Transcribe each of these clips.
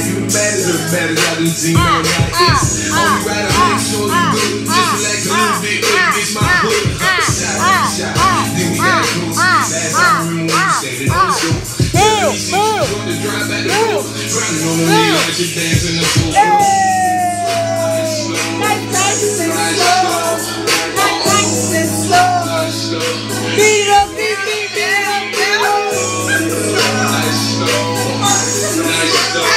You the baddest of the baddest, I done seen all my hits. Only ride, I make sure you good. Just relax a little bit, it's my hood. Shot. Then we got close. Last time I remember when you said it on the show. The drive back the door. Driving on the knee like she dancing the floor. Nice and slow. Beat up, beat up, beat up. Nice slow.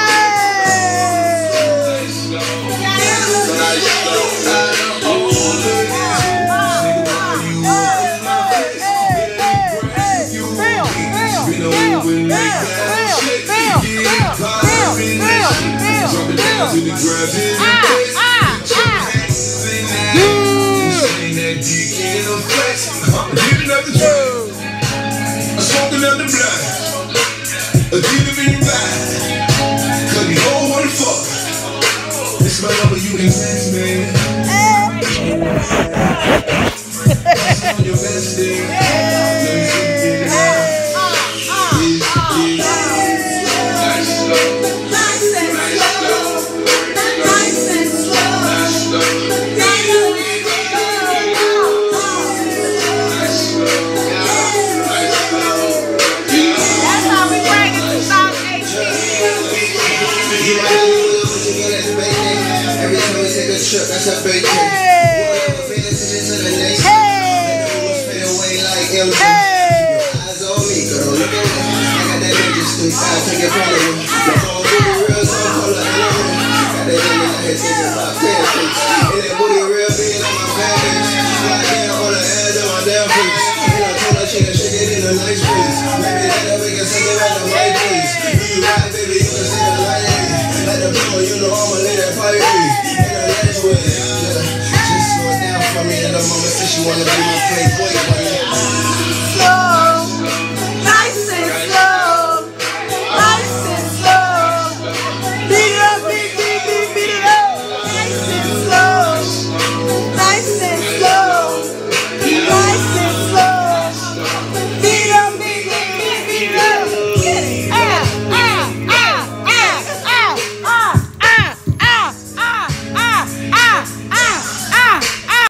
Smoking up the blood, a deep in your body, cause you don't wanna fuck. This my number, you can text me. That's on your best day. Let me see you get it out. That's a big thing. Whatever, pay attention to the next. Let the rules fade away like MJ. Your eyes on me, girl, look at me. I got that ninja street, I'll take it from you. My phone booty real, so color enemy. Got that image out here taking about 10 feet. And that booty real big on my fan page. Right there on the edge of my damn face. And I told her she can shake it in a nice breeze. Maybe later we can take it at the right place. Do you ride, baby, you can see the light. Like the people, you know I'ma lay that fire in. Just slow it down for me in a moment since you wanna be my playboy.